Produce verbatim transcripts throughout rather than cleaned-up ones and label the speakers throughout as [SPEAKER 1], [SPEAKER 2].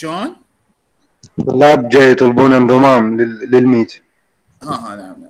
[SPEAKER 1] شلون؟
[SPEAKER 2] اللاب جاي يطلبون انضمام لل- للميت.
[SPEAKER 1] ها ها نعم.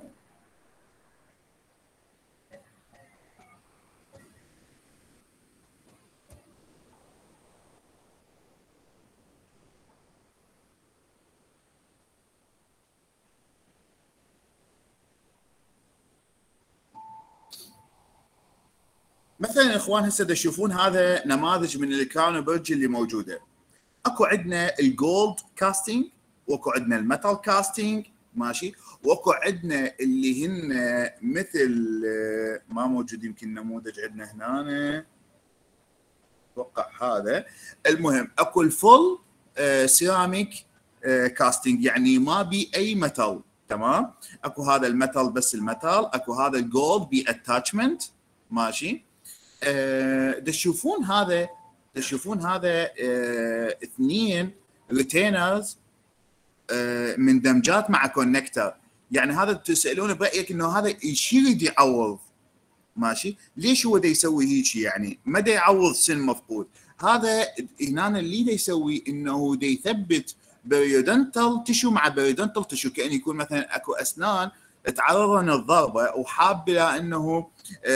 [SPEAKER 1] مثلا يا اخوان هسه تشوفون هذا نماذج من الكراونبرج اللي موجوده. اكو عندنا الجولد كاستنج، واكو عندنا الميتال كاستنج، ماشي، واكو عندنا اللي هن مثل ما موجود، يمكن نموذج عندنا هنا اتوقع هذا. المهم اكو الفول سيراميك كاستنج، يعني ما بي اي ميتال، تمام. اكو هذا الميتال بس الميتال، اكو هذا الجولد بي اتاتشمنت، ماشي. أه تشوفون هذا تشوفون هذا أه اثنين ريتينرز أه من دمجات مع كونكتر. يعني هذا تسالون برايك انه هذا ايش يريد يعوض؟ ماشي، ليش هو دا يسوي هيك؟ يعني ما دا يعوض سن مفقود. هذا هنا اللي دا يسوي انه دا يثبت بريودنتال تشو مع بريودنتال تشو، كأن يكون مثلا اكو اسنان تعرضن الضربه وحاب الى انه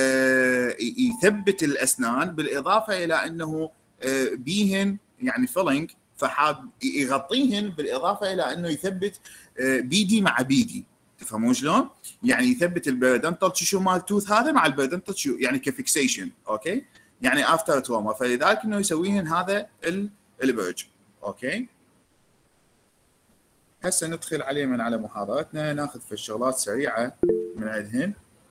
[SPEAKER 1] يثبت الاسنان، بالاضافه الى انه بيهن يعني فيلينج، فحاب يغطيهن، بالاضافه الى انه يثبت بيدي مع بيدي. تفهمون شلون؟ يعني يثبت البيرودنتال تشو مال توث هذا مع البيرودنتال تشو، يعني كفيكسيشن، اوكي؟ يعني افتر تروما، فلذلك انه يسويهن هذا البرج، اوكي؟ هسه ندخل عليه من على محاضرتنا، ناخذ في الشغلات سريعه من عندهن.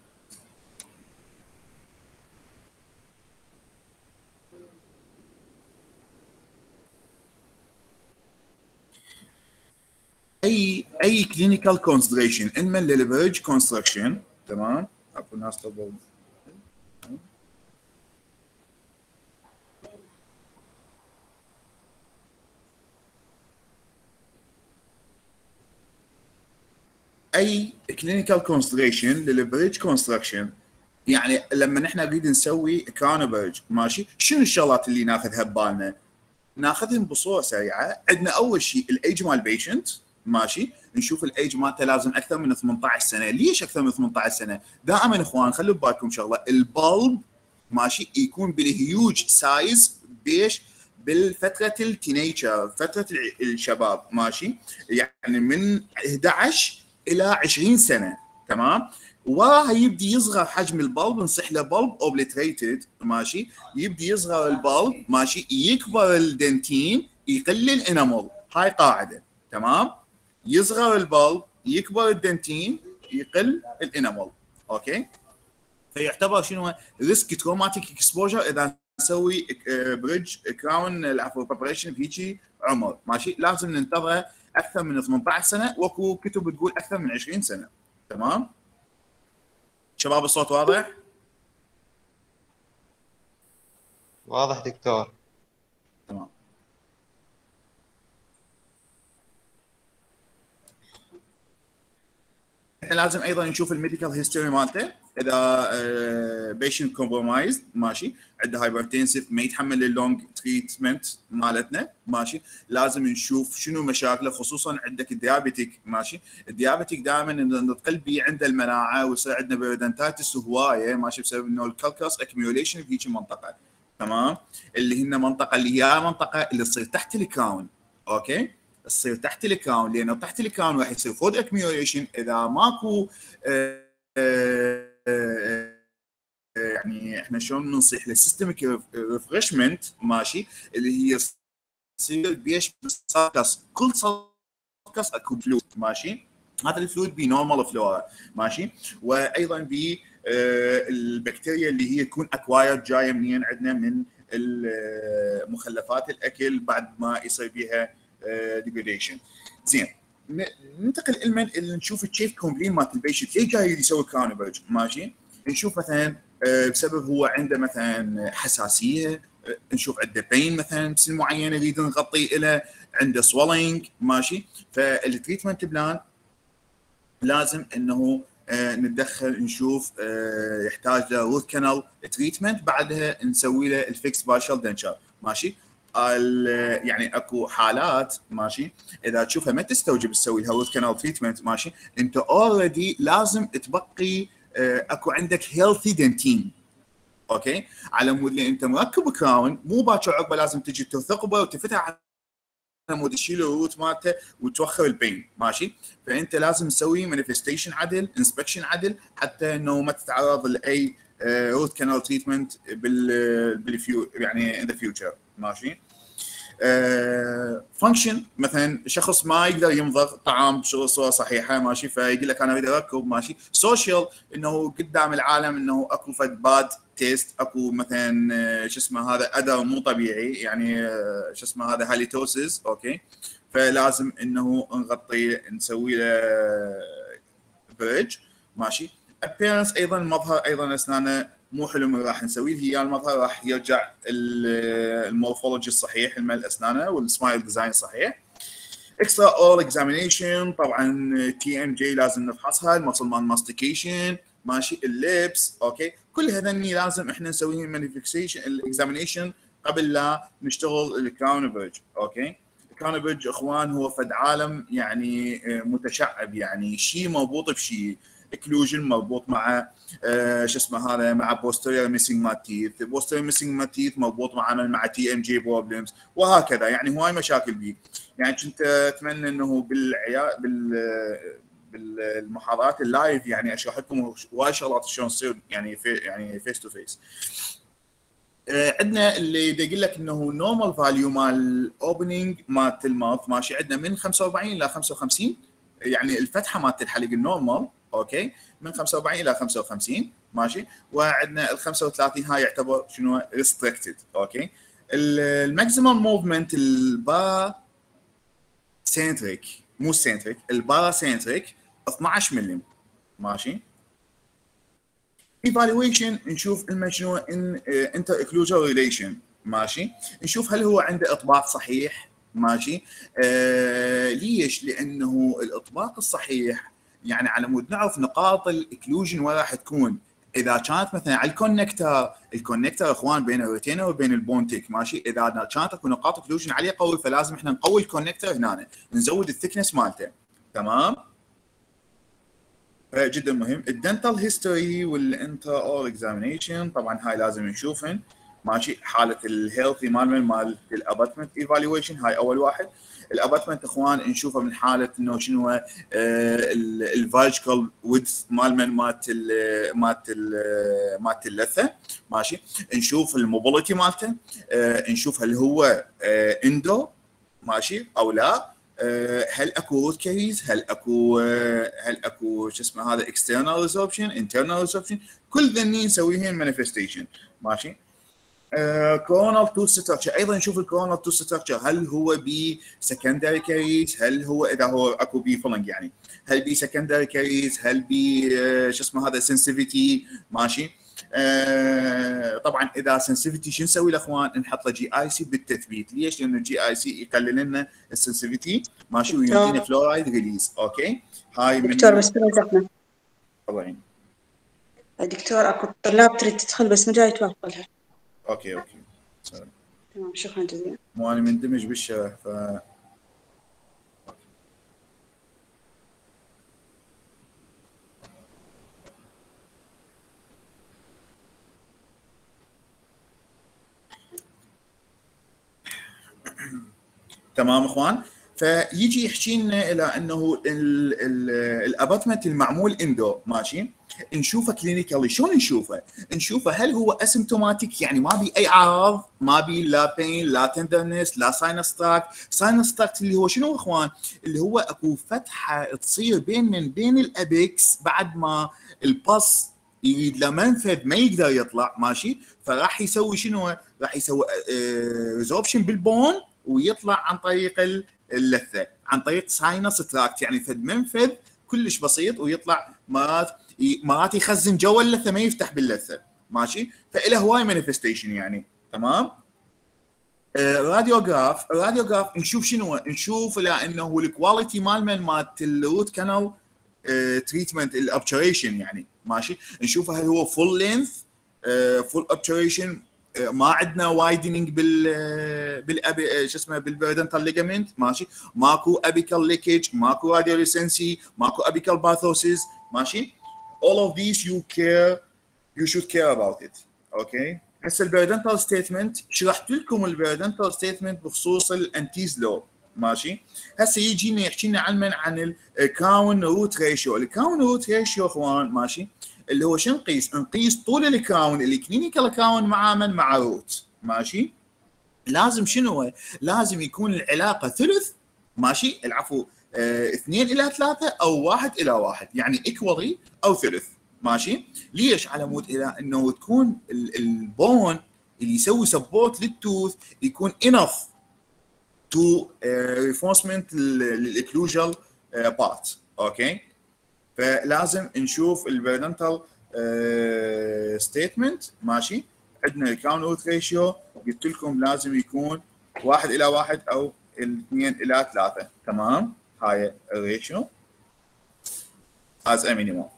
[SPEAKER 1] اي اي كلينيكال كونسيدريشن انمن للبرج كونستراكشن، تمام؟ اكو ناس طلبوا اي كلينيكال كونسيدريشن للبريدج كونستراكشن. يعني لما نحن نريد نسوي كراونبرج، ماشي، شنو الشغلات اللي ناخذها ببالنا؟ ناخذهم بصوره سريعه. عندنا اول شيء الايج مال البيشنت، ماشي، نشوف الايج مالته لازم اكثر من ثمانية عشر سنه. ليش اكثر من ثمانية عشر سنه؟ دائما اخوان خلوا ببالكم شغله، البلب ماشي يكون بالهيوج سايز بيش بالفتره التينيجر، فتره الشباب، ماشي، يعني من احد عشر الى عشرين سنه، تمام. وراها يبدي يصغر حجم البلب، نصح له بلب اوبليتريتد، ماشي، يبدي يصغر البلب، ماشي، يكبر الدنتين، يقل الانامل. هاي قاعده، تمام. يصغر البلب، يكبر الدنتين، يقل الانامل، اوكي. فيعتبر شنو ريسك تروماتيك اكسبوجر اذا نسوي بريدج كراون العفو بريبريشن بهيجي عمر، ماشي. لازم ننتظره اكثر من ثمانية عشر سنه، واكو كتب تقول اكثر من عشرين سنه، تمام. شباب الصوت واضح؟
[SPEAKER 3] واضح دكتور.
[SPEAKER 1] تمام. احنا لازم ايضا نشوف الميديكال هيستوري مالته، اذا بيشنت كومبرومايزد، ماشي، عنده هايبرتنسيف، ما يتحمل اللونج تريتمنت مالتنا، ماشي. لازم نشوف شنو مشاكله، خصوصا عندك الديابيتيك، ماشي. الديابيتيك دائما ان القلبي عنده المناعه ويصير عندنا بيرودنتايتس هوايه، ماشي، بسبب انه الكالكاس اكيوميوليشن بهيك منطقه، تمام. اللي هن منطقه اللي هي منطقه اللي تصير تحت الكراون، اوكي، تصير تحت الكراون، لانه تحت الكراون راح يصير فود اكيوميوليشن. اذا ماكو آه آه آه يعني احنا شلون ننصح للسيستميك ريفرشمنت، ماشي، اللي هي تصير بيش بالساكس، كل ساكس اكو فلويد، ماشي. هذا الفلويد بي نورمال فلورا، ماشي. وايضا بي آه البكتيريا اللي هي تكون اكوايرد، جايه منين؟ عندنا من مخلفات الاكل بعد ما يصير بيها ديجريديشن. زين، ننتقل المن اللي نشوف الشيف كومبلين مال البيشنت ليه جاي يسوي كراونبرج، ماشي. نشوف مثلا بسبب هو عنده مثلا حساسيه، نشوف عنده بين مثلا بسن معين يريد نغطي له، عنده سوالينج، ماشي. فالتريتمنت بلان لازم انه نتدخل، نشوف يحتاج له روت كانال تريتمنت، بعدها نسوي له الفيكس بارشل دنشر، ماشي. يعني اكو حالات ماشي اذا تشوفها ما تستوجب تسوي لها روت كانال تريتمنت ماشي، انت اوريدي لازم تبقي اكو عندك هيلثي دنتين اوكي، على مود اللي انت مركب كراون مو باكر عقبه لازم تجي تثقبه وتفتح على مود تشيل الروت مالته وتوخر البين ماشي. فانت لازم تسوي مانيفستيشن عدل، انسبكشن عدل، حتى انه ما تتعرض لاي روت كانال تريتمنت بال بالفيو يعني ان ذا فيوتشر ماشي. فانكشن uh, مثلا شخص ما يقدر يمضغ طعام بصوره صحيحه ماشي، فيقول لك انا اريد اركب ماشي. سوشيال انه قدام العالم انه اكو فد باد تيست، اكو مثلا شو اسمه هذا اداء مو طبيعي يعني شو اسمه هذا هاليتوسيس اوكي، فلازم انه نغطي نسوي له بريدج ماشي. ابيرنس ايضا المظهر ايضا اسنانه مو حلو من راح نسويه هي المظهر، راح يرجع المورفولوجي الصحيح مال اسنانه والسمايل ديزاين صحيح. اكسترا اول اكزامينيشن طبعا تي ام جي لازم نفحصها، المصل مان ماستيكيشن ماشي، الليبس اوكي، كل هذني لازم احنا نسويهم مانيفيكسيشن الاكزامينيشن قبل لا نشتغل الكراون بريدج اوكي. الكراون بريدج اخوان هو فد عالم يعني متشعب، يعني شيء مربوط بشيء، اكلوجن مربوط مع آه شو اسمه هذا مع بوستيريور ميسنج مال تيث، بوستيريور ميسنج مال تيث مربوط مع مع تي ام جي بروبلمز وهكذا، يعني هواي مشاكل بيه. يعني كنت اتمنى انه بالعيا بال بالمحاضرات اللايف يعني اشرح لكم هواي شغلات شلون تصير يعني في يعني فيس تو فيس. عندنا اللي بده يقول لك انه نورمال فاليو مال اوبننج مالت الماوث ماشي، عندنا من خمسة وأربعين الى خمسة وخمسين، يعني الفتحه مالت الحلق النورمال اوكي من خمسة وأربعين الى خمسة وخمسين ماشي، وعندنا ال خمسة وثلاثين هاي يعتبر شنو ريستريكتد اوكي. الماكسيمم موفمنت البا سنتريك مو سنتريك البارا سنتريك اثنعش ملم ماشي. ايفالويشن نشوف لما شنو ان انتر اكلوجر ريليشن ماشي، نشوف هل هو عنده اطباق صحيح ماشي. آه ليش؟ لانه الاطباق الصحيح يعني على مود نعرف نقاط الاكلوجن وين راح تكون. اذا كانت مثلا على الكونكتر، الكونكتر اخوان بين الريتينر وبين البونتيك ماشي، اذا كانت اكو نقاط اكلوجن عليه قوي فلازم احنا نقوي الكونكتر هنا، نزود الثكنس مالته تمام. جدا مهم. الدنتال هيستوري والانترا اول اكزامينيشن طبعا هاي لازم نشوفهن ماشي. حاله الهيلثي مال مال الاباتمنت ايفالويشن هاي اول واحد. الاباتمنت اخوان نشوفه من حاله انه شنو هو الفالجيكال ويدث مال من مالت مالت مالت اللثه ماشي. نشوف الموبيليتي مالته، نشوف هل هو اندو ماشي او لا، هل اكو روت كاريز، هل اكو هل اكو شو اسمه هذا اكسترنال ريزوربشن انترنال ريزوربشن، كل ذني نسويهم مانيفستيشن ماشي. كورونال تو ستراكشر ايضا نشوف الكورونال تو ستراكشر هل هو بي سكندري كاريز، هل هو اذا هو اكو بي فلنج يعني هل بي سكندري كاريز، هل بي شو اسمه هذا سنسيفيتي ماشي. آه طبعا اذا سنسيفيتي شو نسوي الاخوان؟ نحط له جي اي سي بالتثبيت. ليش؟ لانه الجي اي سي يقلل لنا السنسيفيتي ماشي ويعطينا فلورايد ريليز اوكي. هاي
[SPEAKER 4] دكتور من... بس زحمه
[SPEAKER 1] طبعا
[SPEAKER 4] دكتور اكو طلاب تريد تدخل بس ما جاي توصلها.
[SPEAKER 1] اوكي اوكي
[SPEAKER 4] تمام شكرا جزيلا.
[SPEAKER 1] مو انا مندمج بالشرح ف تمام اخوان. فيجي يحكي لنا الى انه الاباتمنت المعمول اندو ماشي، نشوفه كلينيكالي. شلون نشوفه؟ نشوفه هل هو اسيمتوماتيك يعني ما بي اي اعراض، ما بي لا بين لا تندرنس لا ساينس تراكت. ساينس تراكت اللي هو شنو اخوان؟ اللي هو اكو فتحه تصير بين من بين الابيكس بعد ما الباص يريد لمنفذ ما يقدر يطلع ماشي، فراح يسوي شنو؟ راح يسوي ريزوربشن بالبون ويطلع عن طريق اللثه، عن طريق ساينس تراكت يعني فد منفذ كلش بسيط ويطلع مرات مرات يخزن جوا اللثه ما يفتح باللثه ماشي. فإله هواي مانيفستيشن يعني تمام. آه راديوغراف راديوغراف نشوف شنو؟ نشوف لانه الكواليتي مال من مالت الروت كانال آه تريتمنت الابتوريشن يعني ماشي. نشوفه هل هو فول لينث فول ابتوريشن ما عندنا وايدنينج بال بالابي شو اسمه بالبيرودنتال ليجامنت ماشي، ماكو ابيكال ليكج، ماكو راديوليسنسي، ماكو ابيكال باثوسيس ماشي. all of these you care you should care about it. اوكي هسه البيرودنتال ستيتمنت شرحت لكم البيرودنتال ستيتمنت بخصوص الانتيز لو ماشي. هسه يجينا يحكي لنا عن من عن الكاون روت ريشيو. الكاون روت ريشيو اخوان ماشي اللي هو شو نقيس؟ نقيس طول الكاون الكلينيكال كاون مع من مع روت ماشي. لازم شنو؟ لازم يكون العلاقه ثلث ماشي، العفو اه اثنين الى ثلاثه او واحد الى واحد، يعني ايكوالي او ثلث ماشي. ليش؟ على مود الى انه تكون البون اللي يسوي سبورت للتوث يكون انف تو ريفورسمنت للاكلوجال بارت. اوكي فلازم نشوف البيرودنتال ستيتمنت ماشي. عندنا الكاون روت ريشيو قلت لكم لازم يكون واحد الى واحد او اثنين الى ثلاثه تمام. هاي الريشيو as a minimum.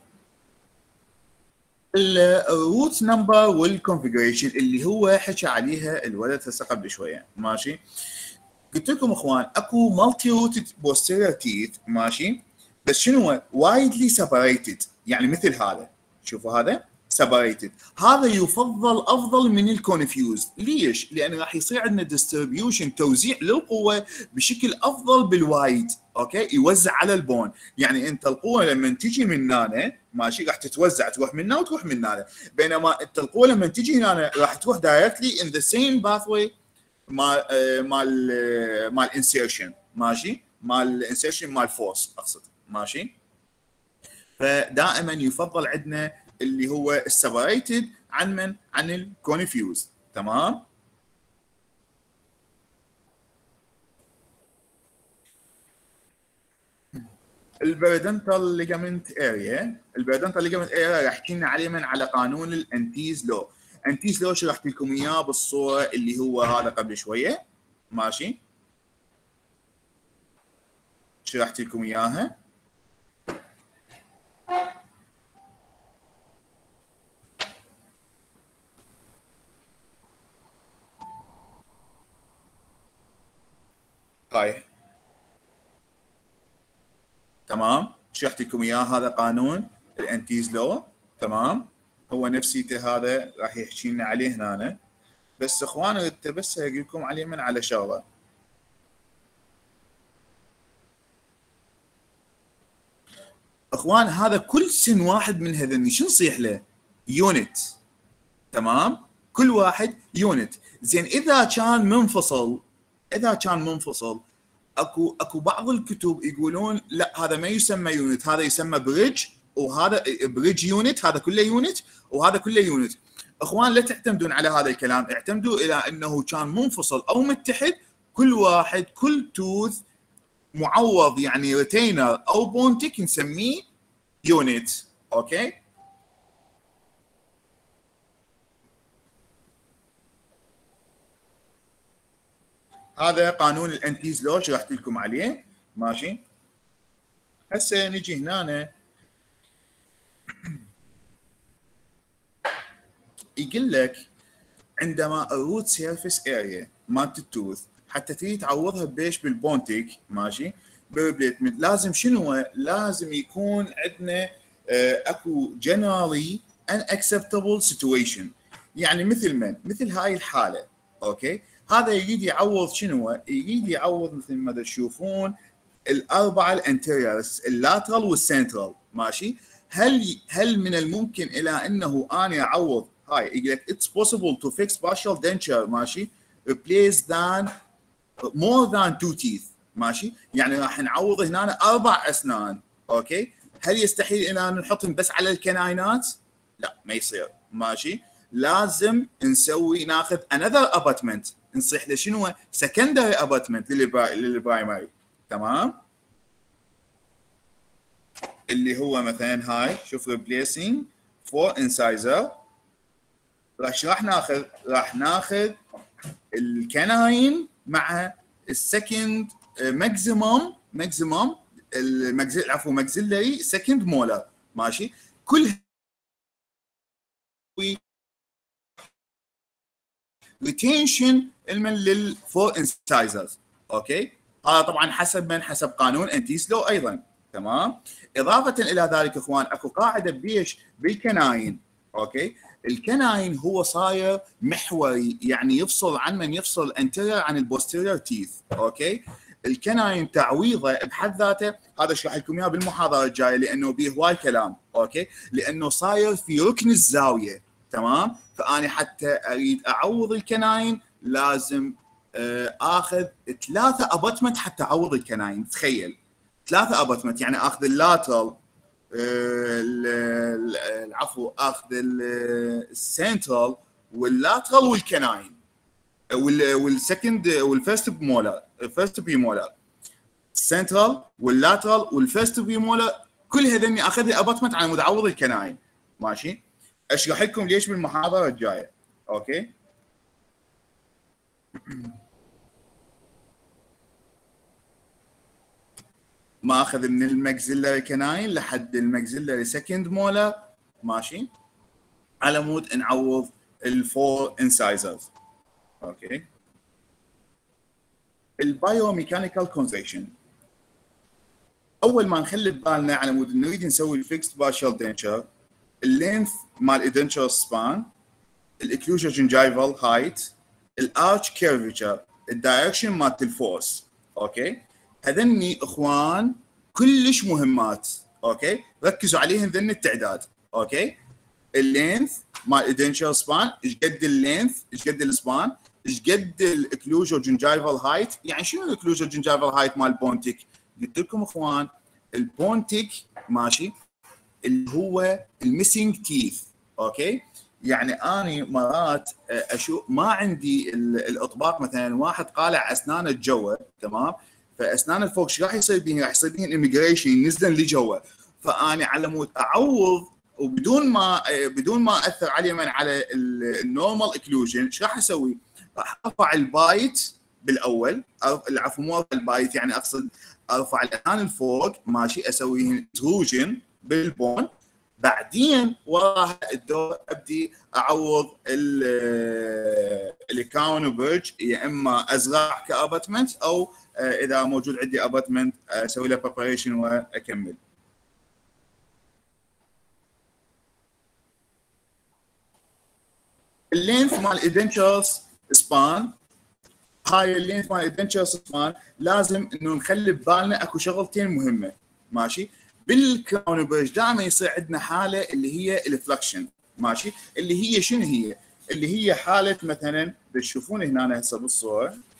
[SPEAKER 1] الروت نمبر والكونفيجريشن اللي هو حكى عليها الولد هسه قبل شويه ماشي. قلت لكم اخوان اكو مالتي روتد بوستيريور تيث ماشي، بس شنو وايدلي سيبريتد، يعني مثل هذا شوفوا هذا سيبريتد، هذا يفضل افضل من الكونفيوز. ليش؟ لان راح يصير عندنا ديستريبيوشن توزيع للقوه بشكل افضل بالوايد. اوكي يوزع على البون، يعني انت القوه لما تجي من هنا ماشي راح تتوزع تروح من هنا وتروح من هنا، بينما انت القوه لما تجي هنا راح تروح دايركتلي ان ذا سيم باثوي مال مال مال انسيرشن ماشي، مال الانسيرشن مال فورس اقصد ماشي. فدائما يفضل عندنا اللي هو السيبريتد عن من عن الكونفيوز تمام. البيرودنتال ليجامنت اريا، البيرودنتال ليجامنت اريا راح يحكي لنا عليه من على قانون الانتيز لو. انتيز لو شرحت لكم اياه بالصوره اللي هو هذا قبل شويه ماشي، شرحت لكم اياها. هاي تمام شرحت لكم اياه، هذا قانون الانتيز لو تمام. هو نفسيته هذا راح يحكي لنا عليه هنا، بس اخوان انت بس اقول لكم عليه من على شغله. اخوان هذا كل سن واحد من هذني شو نصيح له؟ يونت تمام، كل واحد يونت. زين اذا كان منفصل، اذا كان منفصل اكو اكو بعض الكتب يقولون لا هذا ما يسمى يونت، هذا يسمى بريدج، وهذا بريدج يونت، هذا كله يونت وهذا كله يونت. اخوان لا تعتمدون على هذا الكلام، اعتمدوا الى انه كان منفصل او متحد، كل واحد كل توث معوض يعني ريتينر او بونتك نسميه يونت. اوكي هذا قانون الانتيز لو شرحت لكم عليه ماشي. هسه نجي هنا يقول لك عندما الروت سيرفيس اريا مالت التوث حتى تريد تعوضها بيش بالبونتك ماشي بيربليتمنت، لازم شنو؟ لازم يكون عندنا اكو جنرالي ان اكسبتبل سيتويشن، يعني مثل من؟ مثل هاي الحاله. اوكي هذا يريد يعوض شنو؟ يريد يعوض مثل ما تشوفون الاربعه الانتيريورز اللاترال والسنترال ماشي. هل هل من الممكن الى انه انا اعوض هاي؟ يقول لك it's possible to fix partial denture ماشي replace than more than two teeth ماشي، يعني راح نعوض هنا اربع اسنان. اوكي هل يستحيل ان نحطهم بس على الكناينات؟ لا ما يصير ماشي، لازم نسوي ناخذ another abutment، نصيح له شنو؟ secondary abutment للبرايمري تمام، اللي هو مثلا هاي شوف replacing for incisor. راح راح ناخذ راح ناخذ الكناين مع السكند ماكسيموم ماكسيموم الماكسيل عفوا ماكسيلري سكند مولر ماشي. كل ريتينشن من للفور انسايزرز. اوكي، هذا طبعا حسب من حسب قانون انتيس لو ايضا. تمام. اضافه الى ذلك اخوان اكو قاعده بيش بالكناين. اوكي، الكناين هو صاير محوري، يعني يفصل عن من يفصل الانتيرير عن البوستيرير تيث. اوكي، الكناين تعويضه بحد ذاته هذا اشرح لكم اياه بالمحاضره الجايه لانه به هواي كلام. اوكي، لانه صاير في ركن الزاويه. تمام، فاني حتى اريد اعوض الكناين لازم اخذ ثلاثه ابطمنت حتى اعوض الكناين. تخيل ثلاثه ابطمنت، يعني اخذ اللاترال، العفو اخذ السنترال واللاترال والكناين والسكند والفيرست بمولر، الفيرست بيمولر، السنترال واللاترال والفيرست بيمولر، كل هذني اخذها ابطمنت على مود اعوض الكناين. ماشي، اشرح لكم ليش بالمحاضره الجايه. اوكي، ما اخذ من الماكسيلاري كناين لحد الماكسيلاري سكند مولر. ماشي، على مود نعوض الفور انسايزرز. اوكي، البايو ميكانيكال كونستراكشن. اول ما نخلي ببالنا على مود نريد نسوي الفيكست بارشال دنتشر، اللينث مال الدنتشر سبان، الاكلوجن جنجايفال هايت، الارش كيرفتشر، الدايركشن مالت الفورس. اوكي، هذني اخوان كلش مهمات. اوكي، ركزوا عليهم ذن التعداد. اوكي، اللينث مال الدنتشر سبان، ايش قد اللينث، ايش قد السبان، ايش قد الاكلوجن جنجايفال هايت. يعني شنو الاكلوجن جنجايفال هايت مال بونتيك؟ قلت لكم اخوان البونتيك ماشي اللي هو الميسنج تيث. اوكي، يعني اني مرات اشوف ما عندي الاطباق، مثلا واحد قالع اسنانه جوا. تمام، فاسنان الفوق ايش راح يصير بيهن؟ راح يصير بيهن ايميجريشن، ينزلن لجوا. فاني على مود اعوض وبدون ما بدون ما اثر عليه من على النورمال اكلوجن، ايش راح اسوي؟ راح ارفع البايت بالاول، العفو مو البايت يعني اقصد ارفع الاسنان الفوق. ماشي، اسوي انتروجن بالبون، بعدين وراها الدور ابدي اعوض الكاون برج، يا اما ازرع كاباتمنت او اذا موجود عندي اباتمنت اسوي له بريباريشن واكمل. اللينث مال الدنتشرز سبان، هاي اللينث مال الدنتشرز سبان لازم انه نخلي ببالنا اكو شغلتين مهمه. ماشي، بالكراون برج دائما يصير عندنا حاله اللي هي الفلكشن. ماشي، اللي هي شنو هي؟ اللي هي حاله مثلا تشوفون هنا هسه بالصور.